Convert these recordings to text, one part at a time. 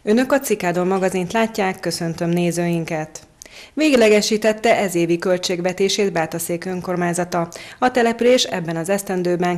Önök a Cikádon magazint látják, köszöntöm nézőinket! Véglegesítette ezévi költségvetését Bátaszék önkormányzata. A település ebben az esztendőben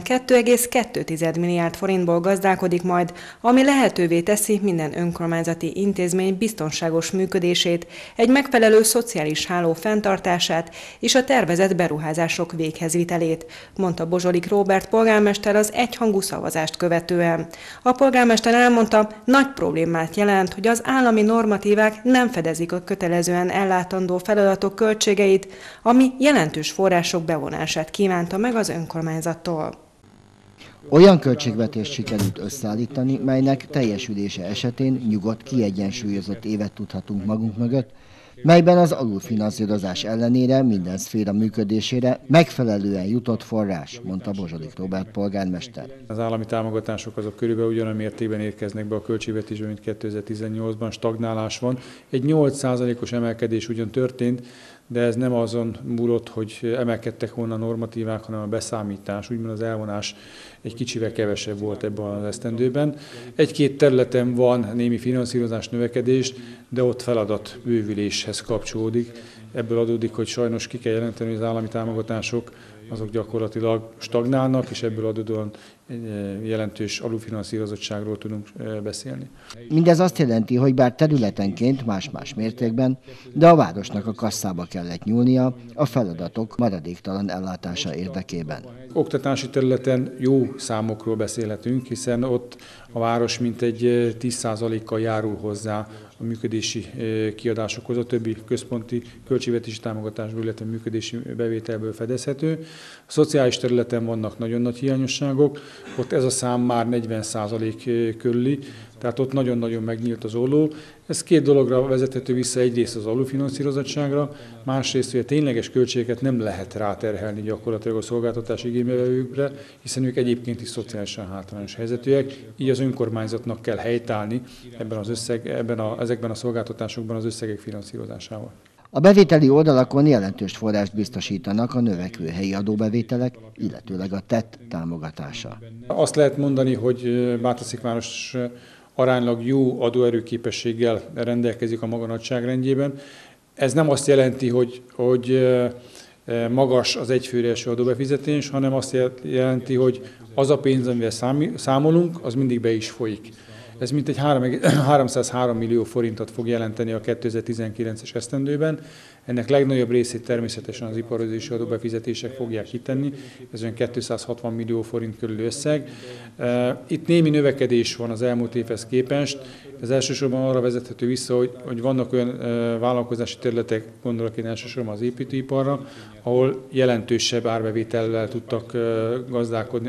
2,2 milliárd forintból gazdálkodik majd, ami lehetővé teszi minden önkormányzati intézmény biztonságos működését, egy megfelelő szociális háló fenntartását és a tervezett beruházások véghezvitelét, mondta Bozsolik Róbert polgármester az egyhangú szavazást követően. A polgármester elmondta, nagy problémát jelent, hogy az állami normatívák nem fedezik a kötelezően ellátandó feladatok költségeit, ami jelentős források bevonását kívánta meg az önkormányzattól. Olyan költségvetést sikerült összeállítani, melynek teljesülése esetén nyugodt, kiegyensúlyozott évet tudhatunk magunk mögött, melyben az alulfinanszírozás ellenére minden szféra működésére megfelelően jutott forrás, mondta Bozsolik Róbert polgármester. Az állami támogatások azok körülbelül ugyanolyan mértékben érkeznek be a költségvetésbe, mint 2018-ban, stagnálás van. Egy 8%-os emelkedés ugyan történt, de ez nem azon múlott, hogy emelkedtek volna a normatívák, hanem a beszámítás, úgymond az elvonás egy kicsivel kevesebb volt ebben az esztendőben. Egy-két területen van némi finanszírozás növekedés, de ott feladat bővüléshez kapcsolódik. Ebből adódik, hogy sajnos ki kell jelenteni, hogy az állami támogatások azok gyakorlatilag stagnálnak, és ebből adódóan jelentős alulfinanszírozottságról tudunk beszélni. Mindez azt jelenti, hogy bár területenként más-más mértékben, de a városnak a kasszába kellett nyúlnia a feladatok maradéktalan ellátása érdekében. Oktatási területen jó számokról beszélhetünk, hiszen ott a város mintegy 10%-kal járul hozzá a működési kiadásokhoz, a többi központi költségvetési támogatásból, illetve működési bevételből fedezhető. A szociális területen vannak nagyon nagy hiányosságok, ott ez a szám már 40% körüli, tehát ott nagyon-nagyon megnyílt az olló. Ez két dologra vezethető vissza, egyrészt az alulfinanszírozottságra, másrészt, hogy a tényleges költségeket nem lehet ráterhelni gyakorlatilag a szolgáltatási igénybevevőkre, hiszen ők egyébként is szociálisan hátrányos helyzetűek, így az önkormányzatnak kell helytállni ezekben a szolgáltatásokban az összegek finanszírozásával. A bevételi oldalakon jelentős forrást biztosítanak a növekvő helyi adóbevételek, illetőleg a tett támogatása. Azt lehet mondani, hogy Bátaszék város aránylag jó adóerőképességgel rendelkezik a maga nagyságrendjében. Ez nem azt jelenti, hogy magas az egyfőre eső adóbefizetés, hanem azt jelenti, hogy az a pénz, amivel számolunk, az mindig be is folyik. Ez mintegy 303 millió forintot fog jelenteni a 2019-es esztendőben. Ennek legnagyobb részét természetesen az iparozési adóbefizetések fogják kitenni, ez olyan 260 millió forint körül összeg. Itt némi növekedés van az elmúlt évhez képest, ez elsősorban arra vezethető vissza, hogy vannak olyan vállalkozási területek, gondolok én elsősorban az építőiparra, ahol jelentősebb árbevételből tudtak gazdálkodni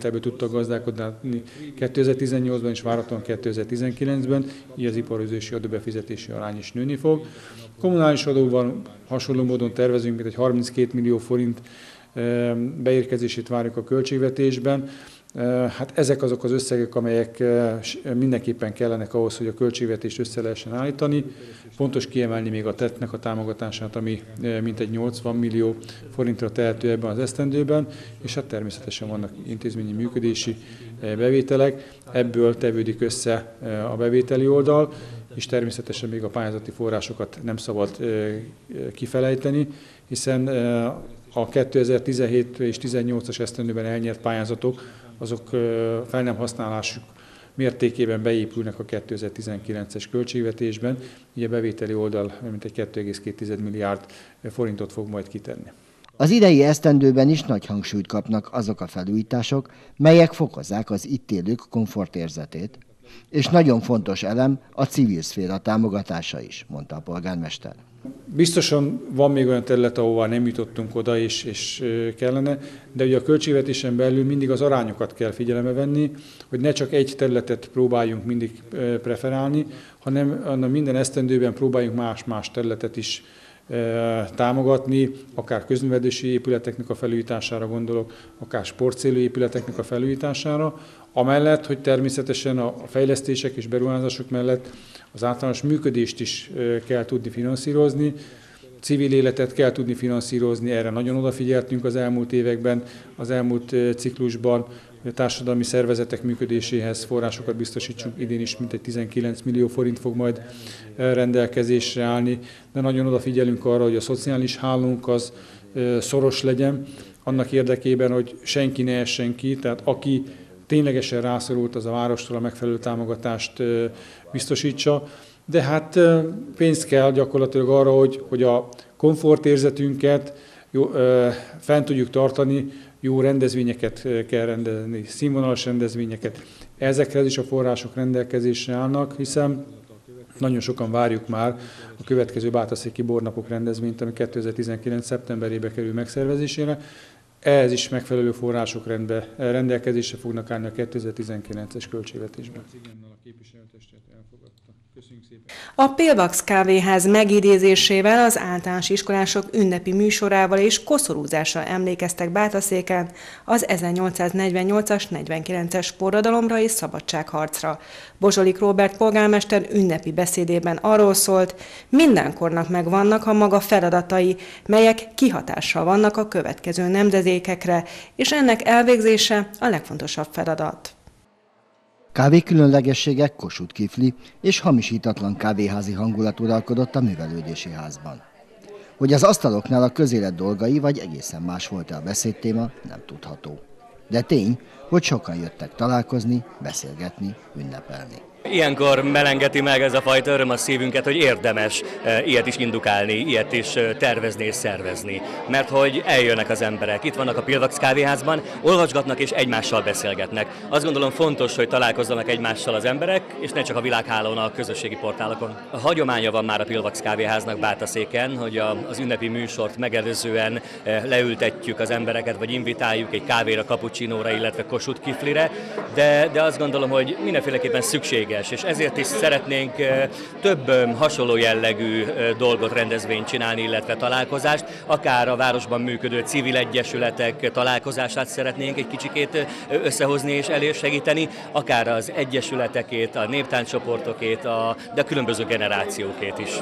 2018-ban és várhatóan 2019-ben, így az iparozési adóbefizetési arány is nőni fog. Kommunális adóban hasonló módon tervezünk, mint egy 32 millió forint beérkezését várjuk a költségvetésben. Hát ezek azok az összegek, amelyek mindenképpen kellenek ahhoz, hogy a költségvetést össze lehessen állítani. Fontos kiemelni még a tettnek a támogatását, ami mintegy 80 millió forintra tehető ebben az esztendőben, és hát természetesen vannak intézményi működési bevételek, ebből tevődik össze a bevételi oldal, és természetesen még a pályázati forrásokat nem szabad kifelejteni, hiszen a 2017 és 2018-as esztendőben elnyert pályázatok, azok fel nem használásuk mértékében beépülnek a 2019-es költségvetésben, így a bevételi oldal mintegy 2,2 milliárd forintot fog majd kitenni. Az idei esztendőben is nagy hangsúlyt kapnak azok a felújítások, melyek fokozzák az itt élők komfortérzetét, és nagyon fontos elem a civil szféra támogatása is, mondta a polgármester. Biztosan van még olyan terület, ahová nem jutottunk oda, és kellene, de ugye a költségvetésen belül mindig az arányokat kell figyelembe venni, hogy ne csak egy területet próbáljunk mindig preferálni, hanem minden esztendőben próbáljunk más területet is támogatni, akár közművelődési épületeknek a felújítására gondolok, akár sportcélú épületeknek a felújítására, amellett, hogy természetesen a fejlesztések és beruházások mellett az általános működést is kell tudni finanszírozni, civil életet kell tudni finanszírozni, erre nagyon odafigyeltünk az elmúlt években, az elmúlt ciklusban, hogy a társadalmi szervezetek működéséhez forrásokat biztosítsunk. Idén is mintegy 19 millió forint fog majd rendelkezésre állni, de nagyon odafigyelünk arra, hogy a szociális hálónk az szoros legyen, annak érdekében, hogy senki ne essen ki, tehát aki ténylegesen rászorult, az a várostól a megfelelő támogatást biztosítsa. De hát pénzt kell gyakorlatilag arra, hogy a komfortérzetünket fent tudjuk tartani, jó rendezvényeket kell rendezni, színvonalas rendezvényeket. Ezekhez is a források rendelkezésre állnak, hiszen nagyon sokan várjuk már a következő bátaszéki bornapok rendezvényt, ami 2019. szeptemberébe kerül megszervezésére. Ehhez is megfelelő források rendelkezésre fognak állni a 2019-es költségvetésben. A Pillvax kávéház megidézésével, az általános iskolások ünnepi műsorával és koszorúzással emlékeztek Bátaszéken az 1848-as, 49-es forradalomra és szabadságharcra. Bozsolik Róbert polgármester ünnepi beszédében arról szólt, mindenkornak megvannak a maga feladatai, melyek kihatással vannak a következő nemzedékekre, és ennek elvégzése a legfontosabb feladat. Kávé különlegességek, Kossuth Kifli és hamisítatlan kávéházi hangulat uralkodott a művelődési házban. Hogy az asztaloknál a közélet dolgai vagy egészen más volt-e a beszédtéma, nem tudható. De tény, hogy sokan jöttek találkozni, beszélgetni, ünnepelni. Ilyenkor melengeti meg ez a fajta öröm a szívünket, hogy érdemes ilyet is indukálni, ilyet is tervezni és szervezni. Mert hogy eljönnek az emberek, itt vannak a Pillvax kávéházban, olvasgatnak és egymással beszélgetnek. Azt gondolom fontos, hogy találkozzanak egymással az emberek, és ne csak a világhálón, a közösségi portálokon. A hagyománya van már a Pillvax kávéháznak Bátaszéken, hogy az ünnepi műsort megelőzően leültetjük az embereket, vagy invitáljuk egy kávéra, cappuccinóra, illetve Kossuth Kiflire, de azt gondolom, hogy mindenféleképpen szükséges, és ezért is szeretnénk több hasonló jellegű dolgot, rendezvényt csinálni, illetve találkozást, akár a városban működő civil egyesületek találkozását szeretnénk egy kicsikét összehozni és elősegíteni, akár az egyesületekét, a néptánccsoportokét, de a különböző generációkét is.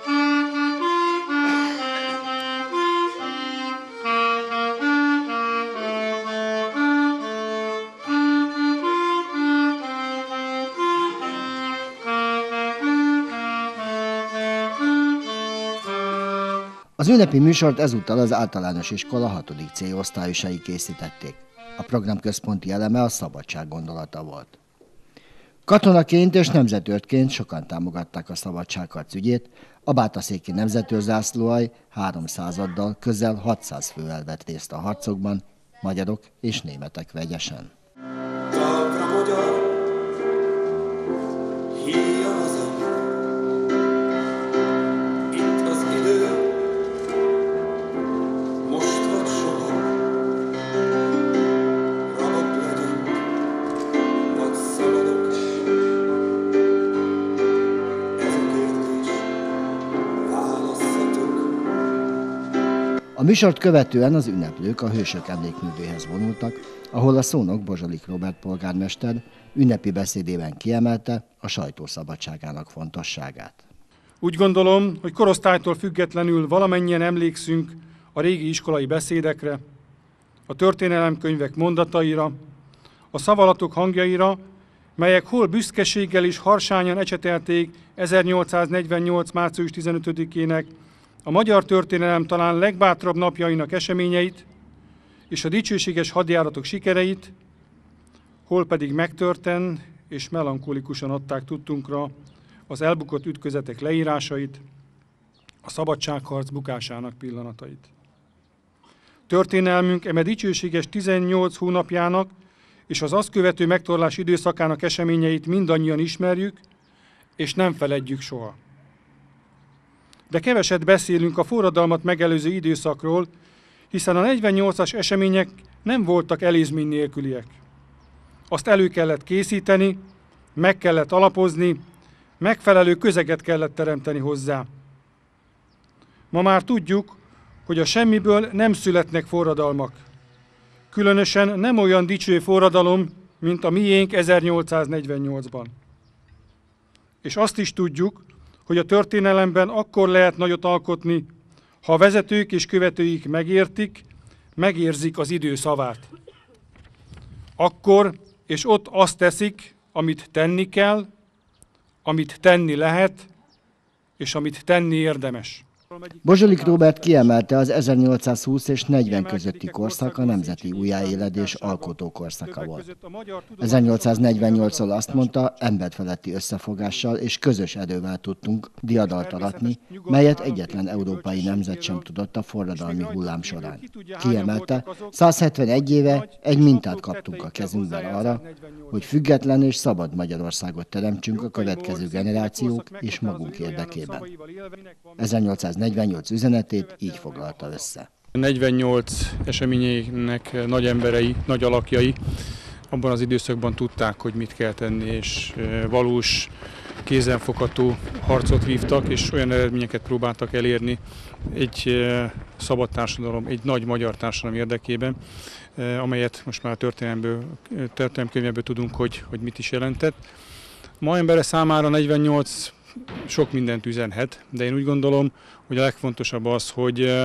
Az ünnepi műsort ezúttal az általános iskola 6. C osztályosai készítették. A program központi eleme a szabadság gondolata volt. Katonaként és nemzetőrként sokan támogatták a szabadságharc ügyét, a bátaszéki nemzetőrzászlóalj 300-addal közel 600 fővel vett részt a harcokban, magyarok és németek vegyesen. A műsort követően az ünneplők a hősök emlékművéhez vonultak, ahol a szónok Bozsolik Róbert polgármester ünnepi beszédében kiemelte a sajtó szabadságának fontosságát. Úgy gondolom, hogy korosztálytól függetlenül valamennyien emlékszünk a régi iskolai beszédekre, a történelemkönyvek mondataira, a szavalatok hangjaira, melyek hol büszkeséggel és harsányan ecsetelték 1848. március 15-ének a magyar történelem talán legbátrabb napjainak eseményeit és a dicsőséges hadjáratok sikereit, hol pedig megtörten és melankolikusan adták tudtunkra az elbukott ütközetek leírásait, a szabadságharc bukásának pillanatait. Történelmünk eme dicsőséges 18 hónapjának és az azt követő megtorlás időszakának eseményeit mindannyian ismerjük, és nem feledjük soha. De keveset beszélünk a forradalmat megelőző időszakról, hiszen a 48-as események nem voltak elézmény nélküliek. Azt elő kellett készíteni, meg kellett alapozni, megfelelő közeget kellett teremteni hozzá. Ma már tudjuk, hogy a semmiből nem születnek forradalmak. Különösen nem olyan dicső forradalom, mint a miénk 1848-ban. És azt is tudjuk, hogy a történelemben akkor lehet nagyot alkotni, ha a vezetők és követőik megértik, megérzik az idő szavát. akkor és ott azt teszik, amit tenni kell, amit tenni lehet, és amit tenni érdemes. Bozsolik Róbert kiemelte, az 1820 és 40 közötti korszak a nemzeti újjáéledés alkotó korszaka volt. 1848-tól azt mondta, emberfeletti összefogással és közös erővel tudtunk diadalt aratni, melyet egyetlen európai nemzet sem tudott a forradalmi hullám során. Kiemelte, 171 éve egy mintát kaptunk a kezünkben arra, hogy független és szabad Magyarországot teremtsünk a következő generációk és magunk érdekében. 1848 üzenetét így foglalta össze. A 48 eseményeinek nagy emberei, nagy alakjai abban az időszakban tudták, hogy mit kell tenni, és valós, kézenfogható harcot vívtak, és olyan eredményeket próbáltak elérni egy szabad társadalom, egy nagy magyar társadalom érdekében, amelyet most már a történelemkönyvekből tudunk, hogy mit is jelentett. Ma embere számára 48 sok mindent üzenhet, de én úgy gondolom, hogy a legfontosabb az, hogy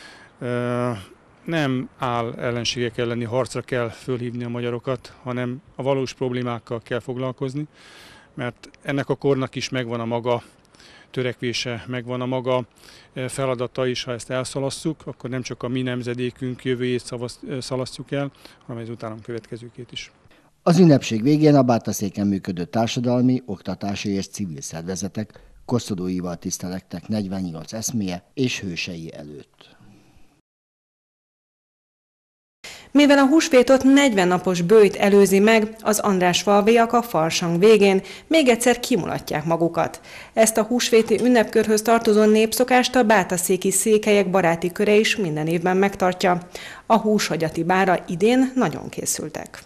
nem áll ellenségek elleni harcra kell fölhívni a magyarokat, hanem a valós problémákkal kell foglalkozni, mert ennek a kornak is megvan a maga törekvése, megvan a maga feladata is, ha ezt elszalasszuk, akkor nem csak a mi nemzedékünk jövőjét szalasztjuk el, hanem az utánam következőkét is. Az ünnepség végén a Bátaszéken működő társadalmi, oktatási és civil szervezetek koszorúival tisztelektek 48 eszméje és hősei előtt. Mivel a húsvétot 40 napos bőjt előzi meg, az Andrásfalviak a farsang végén még egyszer kimulatják magukat. Ezt a húsvéti ünnepkörhöz tartozó népszokást a bátaszéki székelyek baráti köre is minden évben megtartja. A húshagyati bárra idén nagyon készültek.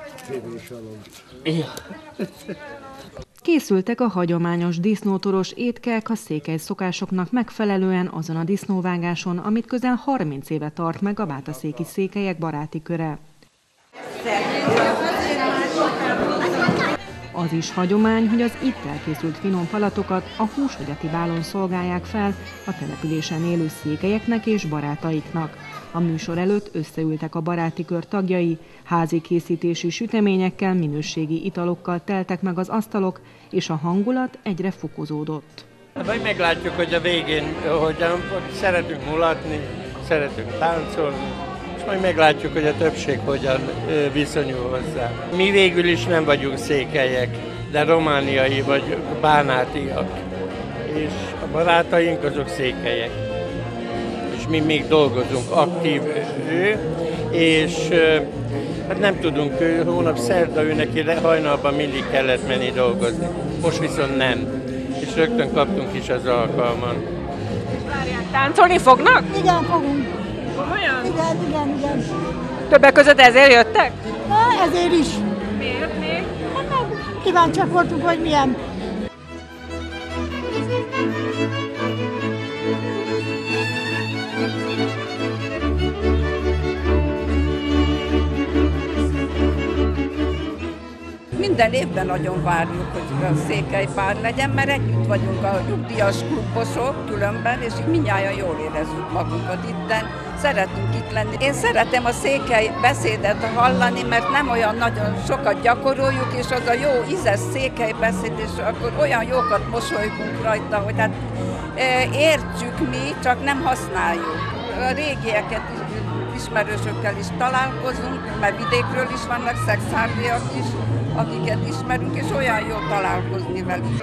Készültek a hagyományos disznótoros étkek a székely szokásoknak megfelelően azon a disznóvágáson, amit közel 30 éve tart meg a bátaszéki székelyek baráti köre. Az is hagyomány, hogy az itt elkészült finom palatokat a húshagyati bálon szolgálják fel a településen élő székelyeknek és barátaiknak. A műsor előtt összeültek a baráti kör tagjai, házi készítésű süteményekkel, minőségi italokkal teltek meg az asztalok, és a hangulat egyre fokozódott. Majd meglátjuk, hogy a végén hogyan szeretünk mulatni, szeretünk táncolni, és majd meglátjuk, hogy a többség hogyan viszonyul hozzá. Mi végül is nem vagyunk székelyek, de romániai vagy bánátiak, és a barátaink azok székelyek. És mi még dolgozunk, aktív és hát nem tudunk, hónap szerda ő neki hajnalban mindig kellett menni dolgozni. Most viszont nem, és rögtön kaptunk is az alkalman. Táncolni fognak? Igen, fogunk. Komolyan? Igen. Többek között ezért jöttek? Na, ezért is. Miért még? Hát meg kíváncsiak voltunk, hogy milyen. Minden évben nagyon várjuk, hogy a székelypár legyen, mert együtt vagyunk a nyugdíjas klubosok különben, és így mindnyájan jól érezzük magunkat itten. Szeretünk itt lenni. Én szeretem a székely beszédet hallani, mert nem olyan nagyon sokat gyakoroljuk, és az a jó ízes székely beszéd, és akkor olyan jókat mosolygunk rajta, hogy hát értsük mi, csak nem használjuk. A régieket ismerősökkel is találkozunk, mert vidékről is vannak szexárdiak is, akiket ismerünk, és olyan jó találkozni velük.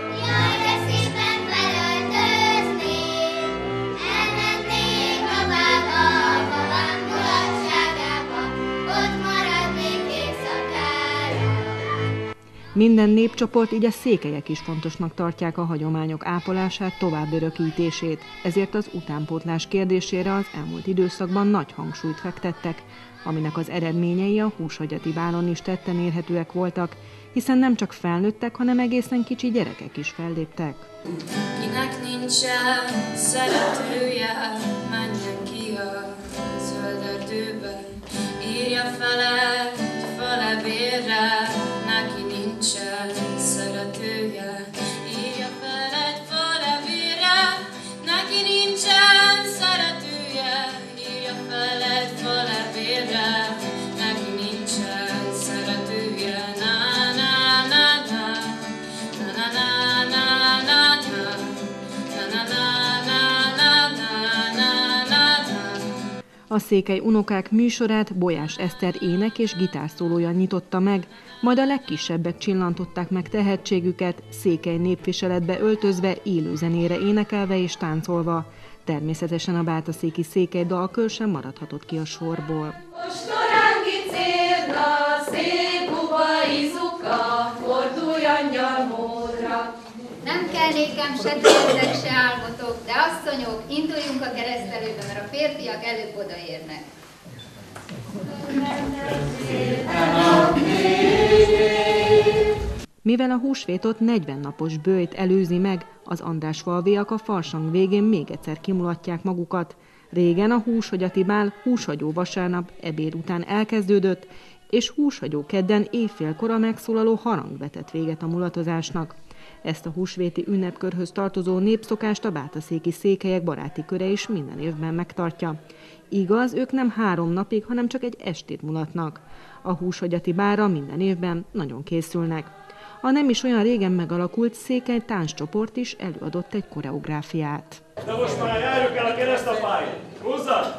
Minden népcsoport, így a székelyek is fontosnak tartják a hagyományok ápolását, továbbörökítését, ezért az utánpótlás kérdésére az elmúlt időszakban nagy hangsúlyt fektettek, aminek az eredményei a húshagyati bálon is tetten érhetőek voltak, hiszen nem csak felnőttek, hanem egészen kicsi gyerekek is felléptek. Kinek nincsen szeretője, menjen ki a zöld erdőbe, írja fel egy falevérre, neki nincsen szeretője, írja fel egy falevérre, neki nincsen szeretője, írja fel egy falevérre, neki nincsen szeretője. A Székely Unokák műsorát Bolyás Eszter ének és gitárszólója nyitotta meg, majd a legkisebbek csillantották meg tehetségüket, székely népviseletbe öltözve, élőzenére énekelve és táncolva. Természetesen a bátaszéki székely dalkör sem maradhatott ki a sorból. Nem kell nékem se térdek, se álmotok, de asszonyok, induljunk a keresztelőbe, mert a férfiak előbb odaérnek. Mivel a húsvétot 40 napos böjt előzi meg, az Andrásfalviak a farsang végén még egyszer kimulatják magukat. Régen a húshagyati bál húshagyó vasárnap ebéd után elkezdődött, és húshagyó kedden éjfélkor a megszólaló harang vetett véget a mulatozásnak. Ezt a húsvéti ünnepkörhöz tartozó népszokást a bátaszéki székelyek baráti köre is minden évben megtartja. Igaz, ők nem 3 napig, hanem csak egy estét mulatnak. A húshagyati bálra minden évben nagyon készülnek. A nem is olyan régen megalakult székely tánccsoport is előadott egy koreográfiát. De most már járjuk el a keresztapályt! Húzzad!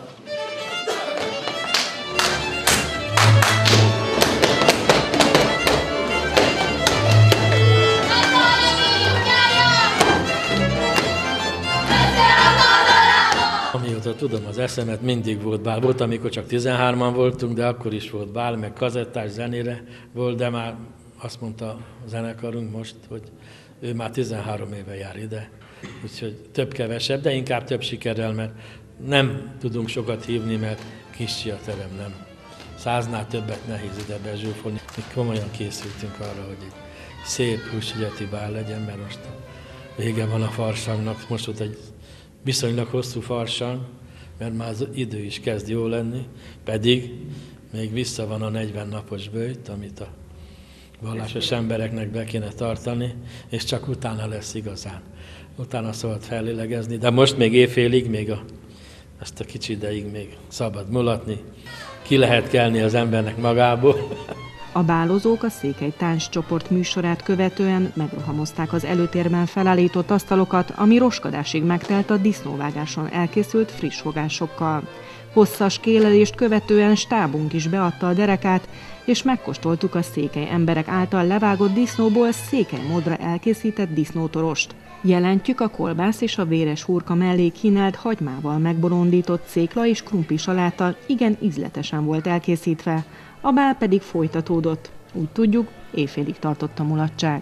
Amióta tudom az eszemet, mindig volt bál. Volt, amikor csak 13-an voltunk, de akkor is volt bál, meg kazettás zenére volt, de már azt mondta a zenekarunk most, hogy ő már 13 éve jár ide. Úgyhogy több-kevesebb, de inkább több sikerrel, mert nem tudunk sokat hívni, mert kicsi a terem, nem. 100-nál többet nehéz ide bezsúfolni. Mi komolyan készültünk arra, hogy egy szép húshagyati bál legyen, mert most vége van a farsangnak. Most volt egy viszonylag hosszú farsang, mert már az idő is kezd jó lenni, pedig még vissza van a 40 napos böjt, amit a vallásos embereknek be kéne tartani, és csak utána lesz igazán. Utána szabad fellélegezni, de most még éjfélig, még ezt a kicsi ideig még szabad mulatni. Ki lehet kelni az embernek magából. A bálozók a székely tánccsoport műsorát követően megrohamozták az előtérben felállított asztalokat, ami roskadásig megtelt a disznóvágáson elkészült friss fogásokkal. Hosszas kélelést követően stábunk is beadta a derekát, és megkóstoltuk a székely emberek által levágott disznóból székely módra elkészített disznótorost. Jelentjük a kolbász és a véres hurka mellé kínált hagymával megbolondított cékla és krumpli saláta igen ízletesen volt elkészítve. A bál pedig folytatódott. Úgy tudjuk, éjfélig tartott a mulatság.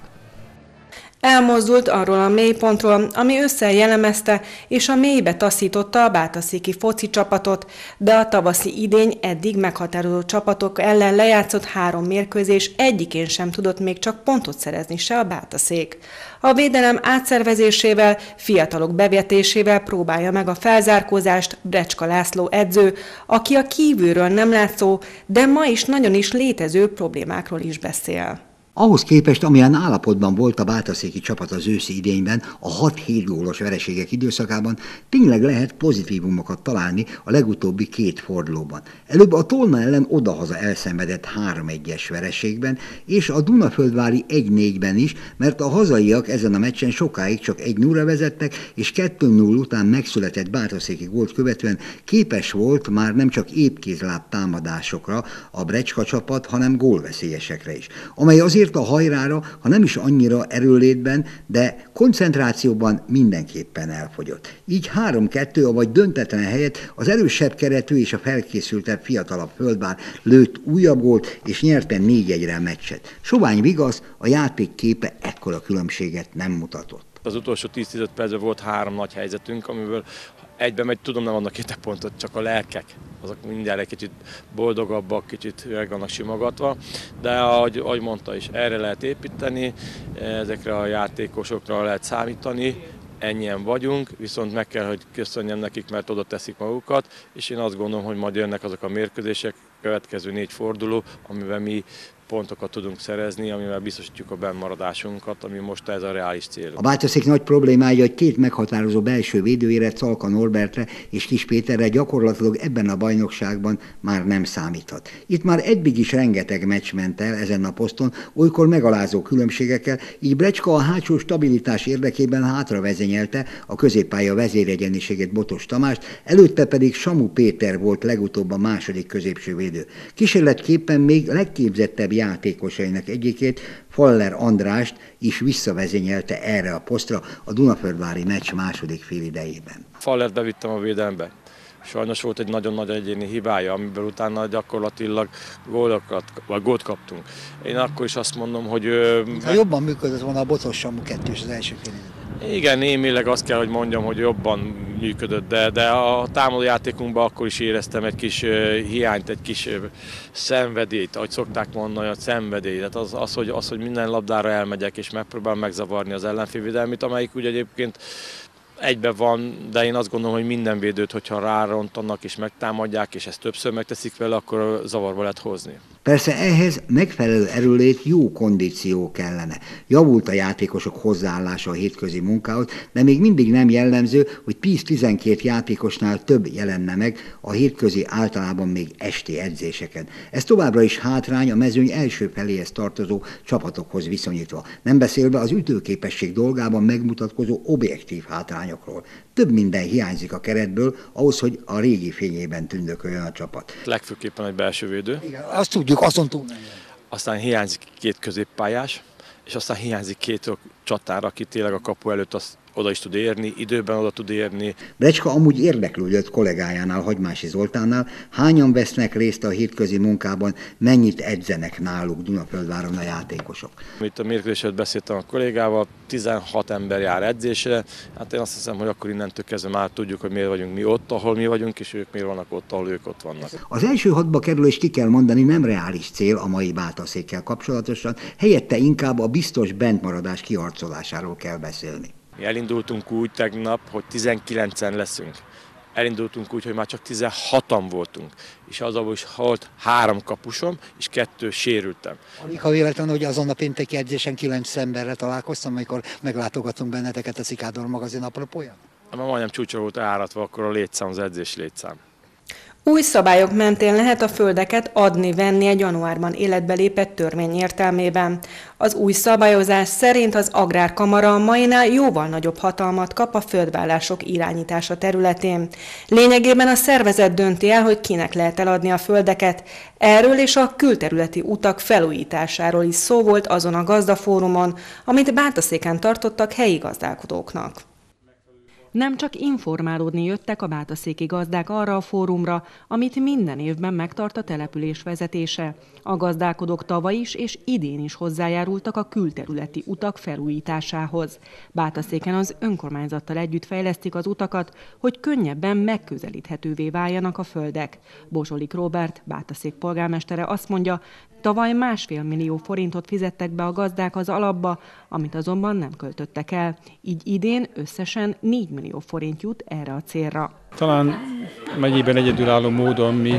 Elmozdult arról a mélypontról, ami ősszel jellemezte és a mélybe taszította a bátaszéki foci csapatot, de a tavaszi idény eddig meghatározó csapatok ellen lejátszott 3 mérkőzés egyikén sem tudott még csak pontot szerezni se a bátaszék. A védelem átszervezésével, fiatalok bevetésével próbálja meg a felzárkózást Brecska László edző, aki a kívülről nem látszó, de ma is nagyon is létező problémákról is beszél. Ahhoz képest, amilyen állapotban volt a bátaszéki csapat az őszi idényben, a 6-7 gólos vereségek időszakában, tényleg lehet pozitívumokat találni a legutóbbi 2 fordulóban. Előbb a Tolna ellen odahaza elszenvedett 3-1-es vereségben, és a Dunaföldvári 1-4-ben is, mert a hazaiak ezen a meccsen sokáig csak 1-0-ra vezettek, és 2-0 után megszületett bátaszéki gólt követően képes volt már nem csak épkézláb támadásokra a Brecska csapat, hanem gólveszélyesekre is, amely azért a hajrára, ha nem is annyira erőlétben, de koncentrációban mindenképpen elfogyott. Így 3-2, avagy döntetlen helyett az erősebb keretű és a felkészültebb fiatalabb Földvár lőtt újabb gólt, és nyerte 4-1-re a meccset. Sovány Vigasz, a játék képe ekkora különbséget nem mutatott. Az utolsó 10-15 percben volt 3 nagy helyzetünk, amiből egyben megy, tudom, nem vannak 2 pontot, csak a lelkek. Azok mindjárt egy kicsit boldogabbak, kicsit meg vannak simogatva, de ahogy mondta is, erre lehet építeni, ezekre a játékosokra lehet számítani, ennyien vagyunk, viszont meg kell, hogy köszönjem nekik, mert oda teszik magukat, és én azt gondolom, hogy majd jönnek azok a mérkőzések, következő 4 forduló, amiben mi pontokat tudunk szerezni, amivel biztosítjuk a bennmaradásunkat, ami most ez a reális cél. A Bátaszék nagy problémája, hogy két meghatározó belső védőére, Czalka Norbertre és Kis Péterre gyakorlatilag ebben a bajnokságban már nem számíthat. Itt már eddig is rengeteg meccs ment el ezen a poszton, olykor megalázó különbségekkel, így Brecska a hátsó stabilitás érdekében hátravezényelte a középpálya vezéregyeniségét Botos Tamást, előtte pedig Samu Péter volt legutóbb a második középső védő. Kísérletképpen még legképzettebb játékosainak egyikét, Faller Andrást is visszavezényelte erre a posztra a Dunaföldvári meccs második félidejében. Fallert bevittem a védelembe. Sajnos volt egy nagyon nagy egyéni hibája, amiből utána gyakorlatilag gólt kaptunk. Én akkor is azt mondom, hogy... Ha jobban működött volna a Botos Samu kettős az első félidejében. Igen, némileg azt kell, hogy mondjam, hogy jobban működött, de a támadójátékunkban akkor is éreztem egy kis hiányt, egy kis szenvedélyt, ahogy szokták mondani, a szenvedély. Tehát az, hogy minden labdára elmegyek és megpróbálom megzavarni az ellenfélvédelmét, amelyik úgy egyébként egyben van, de én azt gondolom, hogy minden védőt, hogyha rárontanak és megtámadják, és ezt többször megteszik vele, akkor zavarba lehet hozni. Persze ehhez megfelelő erőlét, jó kondíció kellene. Javult a játékosok hozzáállása a hétközi munkához, de még mindig nem jellemző, hogy 10-12 játékosnál több jelenne meg a hétközi, általában még esti edzéseken. Ez továbbra is hátrány a mezőny első feléhez tartozó csapatokhoz viszonyítva, nem beszélve az ütőképesség dolgában megmutatkozó objektív hátrányokról. Több minden hiányzik a keretből, ahhoz, hogy a régi fényében tündököljön a csapat. Legfőképpen egy belső védő. Igen, azt tudjuk, azon túl nem. Aztán hiányzik két középpályás, és aztán hiányzik két csatár, aki tényleg a kapu előtt oda is tud érni, időben oda tud érni. Brecska amúgy érdeklődött kollégájánál, Hagymási Zoltánnal, hányan vesznek részt a hétközi munkában, mennyit edzenek náluk Dunaföldváron a játékosok. Itt a mérkőzésen beszéltem a kollégával, 16 ember jár edzésre, hát én azt hiszem, hogy akkor innentől kezdve már tudjuk, hogy miért vagyunk mi ott, ahol mi vagyunk, és ők miért vannak ott, ahol ők ott vannak. Az első hatba kerülés, ki kell mondani, nem reális cél a mai Bátaszékkel kapcsolatosan, helyette inkább a biztos bentmaradás kiharcolásáról kell beszélni. Mi elindultunk úgy tegnap, hogy 19-en leszünk. Elindultunk úgy, hogy már csak 16-an voltunk. És azon is volt 3 kapusom, és 2 sérültem. Alig ha véletlen, hogy azon a pénteki edzésen 9 emberre találkoztam, amikor meglátogatunk benneteket a Szikádor magazin apropóján? Már majdnem csúcsra volt áratva akkor a létszám, az edzés létszám. Új szabályok mentén lehet a földeket adni-venni egy januárban életbe lépett törvény értelmében. Az új szabályozás szerint az Agrárkamara a mainál jóval nagyobb hatalmat kap a földvállások irányítása területén. Lényegében a szervezet dönti el, hogy kinek lehet eladni a földeket. Erről és a külterületi utak felújításáról is szó volt azon a gazdafórumon, amit Bátaszéken tartottak helyi gazdálkodóknak. Nem csak informálódni jöttek a bátaszéki gazdák arra a fórumra, amit minden évben megtart a település vezetése. A gazdálkodók tavaly is és idén is hozzájárultak a külterületi utak felújításához. Bátaszéken az önkormányzattal együtt fejlesztik az utakat, hogy könnyebben megközelíthetővé váljanak a földek. Bozsolik Róbert, Bátaszék polgármestere azt mondja, tavaly 1,5 millió forintot fizettek be a gazdák az alapba, amit azonban nem költöttek el. Így idén összesen 4 millió forint jut erre a célra. Talán megyében egyedülálló módon mi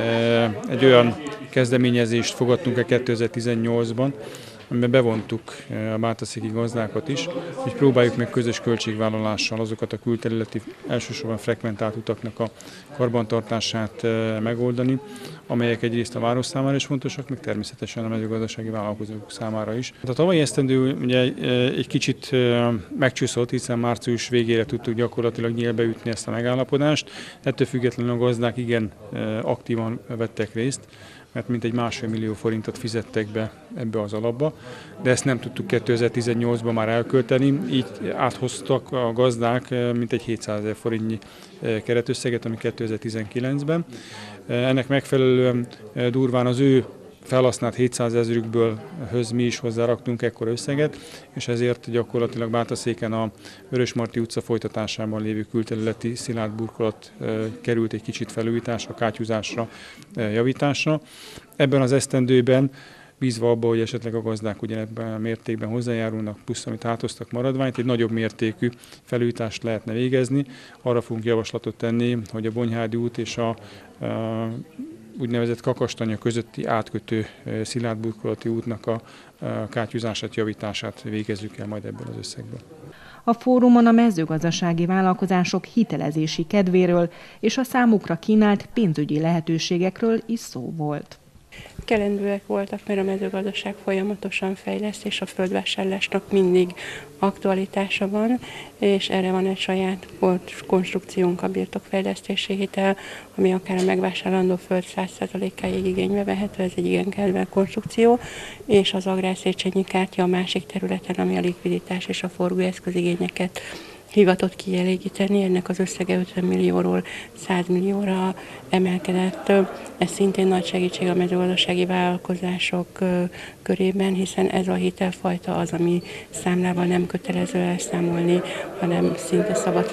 egy olyan kezdeményezést fogadtunk el 2018-ban, amiben bevontuk a bátaszéki gazdákat is, hogy próbáljuk meg közös költségvállalással azokat a külterületi, elsősorban frekventált utaknak a karbantartását megoldani, amelyek egyrészt a város számára is fontosak, meg természetesen a mezőgazdasági vállalkozók számára is. A tavalyi esztendő ugye egy kicsit megcsúszott, hiszen március végére tudtuk gyakorlatilag nyílbeütni ezt a megállapodást. Ettől függetlenül a gazdák igen aktívan vettek részt, mert mintegy 1,5 millió forintot fizettek be ebbe az alapba, de ezt nem tudtuk 2018-ban már elkölteni, így áthoztak a gazdák mintegy 700 000 forintnyi keretösszeget, ami 2019-ben. Ennek megfelelően durván az ő felhasznált 700 000-ükből mi is hozzáraktunk ekkor összeget, és ezért gyakorlatilag Bátaszéken a Vörösmarty utca folytatásában lévő külterületi szilárd burkolat került egy kicsit felújításra, kátyúzásra, javításra. Ebben az esztendőben bízva abba, hogy esetleg a gazdák ugyanebben a mértékben hozzájárulnak, plusz amit áthoztak maradványt, egy nagyobb mértékű felújítást lehetne végezni. Arra fogunk javaslatot tenni, hogy a Bonyhádi út és a úgynevezett Kakastanya közötti átkötő szilárd burkolati útnak a kátyúzását, javítását végezzük el majd ebből az összegből. A fórumon a mezőgazdasági vállalkozások hitelezési kedvéről és a számukra kínált pénzügyi lehetőségekről is szó volt. Kelendőek voltak, mert a mezőgazdaság folyamatosan fejleszt, és a földvásárlásnak mindig aktualitása van, és erre van egy saját konstrukciónk, a birtokfejlesztési hitel, ami akár a megvásárlandó föld 100%-áig igénybe vehető, ez egy igen kedvelt konstrukció, és az Agrárszéchenyi kártya a másik területen, ami a likviditás és a forgóeszközigényeket hivatott kielégíteni, ennek az összege 50 millióról 100 millióra emelkedett. Ez szintén nagy segítség a mezőgazdasági vállalkozások körében, hiszen ez a hitelfajta az, ami számlával nem kötelező elszámolni, hanem szinte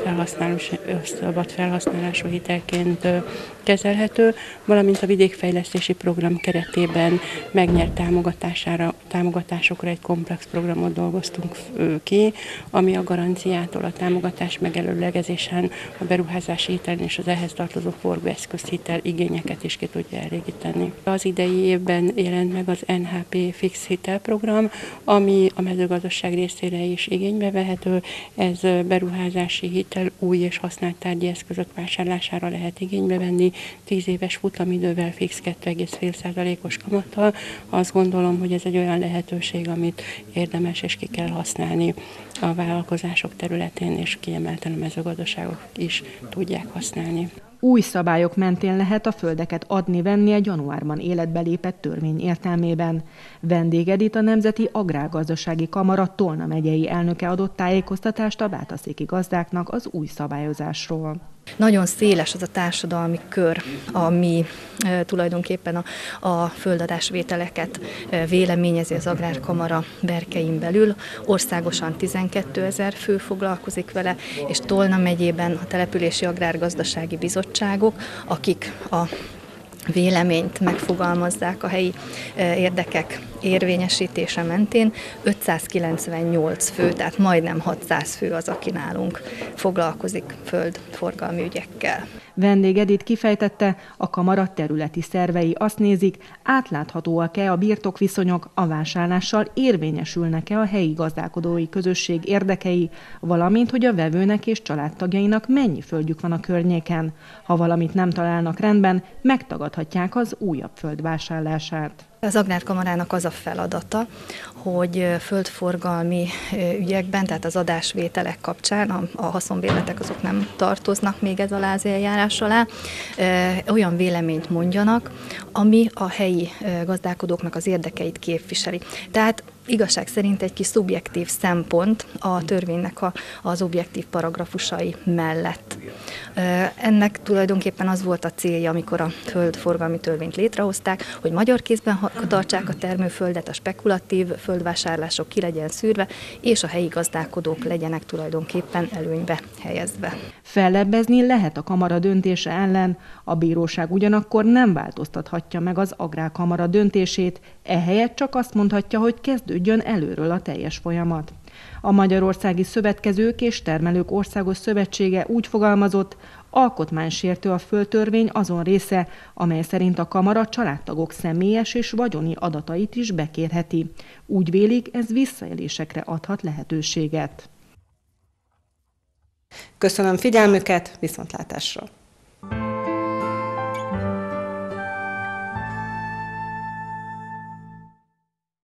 szabad felhasználású hitelként kezelhető, valamint a vidékfejlesztési program keretében megnyert támogatásokra egy komplex programot dolgoztunk ki, ami a garanciától a támogatás megelőlegezésen a beruházási hitel és az ehhez tartozó forgóeszközhitel igényeket is ki tudja elégíteni. Az idei évben jelent meg az NHP fix hitelprogram, ami a mezőgazdaság részére is igénybe vehető. Ez beruházási hitel új és használt tárgyi eszközök vásárlására lehet igénybe venni, 10 éves futamidővel fix 2,5%-os kamattal. Azt gondolom, hogy ez egy olyan lehetőség, amit érdemes és ki kell használni a vállalkozások területén, és kiemelten a mezőgazdaságok is tudják használni. Új szabályok mentén lehet a földeket adni-venni egy januárban életbe lépett törvény értelmében. Vendég Edit, a Nemzeti Agrárgazdasági Kamara Tolna megyei elnöke adott tájékoztatást a bátaszéki gazdáknak az új szabályozásról. Nagyon széles az a társadalmi kör, ami tulajdonképpen a földadásvételeket véleményezi az Agrárkamara berkein belül. Országosan 12 000 fő foglalkozik vele, és Tolna megyében a Települési Agrárgazdasági Bizottságok, akik a véleményt megfogalmazzák a helyi érdekek érvényesítése mentén, 598 fő, tehát majdnem 600 fő az, aki nálunk foglalkozik földforgalmi ügyekkel. Vendég Edit kifejtette, a kamara területi szervei azt nézik, átláthatóak-e a birtokviszonyok, a vásárlással érvényesülnek-e a helyi gazdálkodói közösség érdekei, valamint, hogy a vevőnek és családtagjainak mennyi földjük van a környéken. Ha valamit nem találnak rendben, megtagadhatják az újabb föld vásárlását. Az Agrárkamarának az a feladata, hogy földforgalmi ügyekben, tehát az adásvételek kapcsán, a haszonbérletek azok nem tartoznak még ez alá az eljárás alá, olyan véleményt mondjanak, ami a helyi gazdálkodóknak az érdekeit képviseli. Tehát igazság szerint egy kis szubjektív szempont a törvénynek az objektív paragrafusai mellett. Ennek tulajdonképpen az volt a célja, amikor a földforgalmi törvényt létrehozták, hogy magyar kézben tartsák a termőföldet, a spekulatív földvásárlások ki legyen szűrve, és a helyi gazdálkodók legyenek tulajdonképpen előnybe helyezve. Fellebbezni lehet a kamara döntése ellen, a bíróság ugyanakkor nem változtathatja meg az Agrárkamara döntését, ehelyett csak azt mondhatja, hogy kezdődjön előről a teljes folyamat. A Magyarországi Szövetkezők és Termelők Országos Szövetsége úgy fogalmazott, alkotmánysértő a földtörvény azon része, amely szerint a kamara családtagok személyes és vagyoni adatait is bekérheti. Úgy vélik, ez visszaélésekre adhat lehetőséget. Köszönöm figyelmüket, viszontlátásra!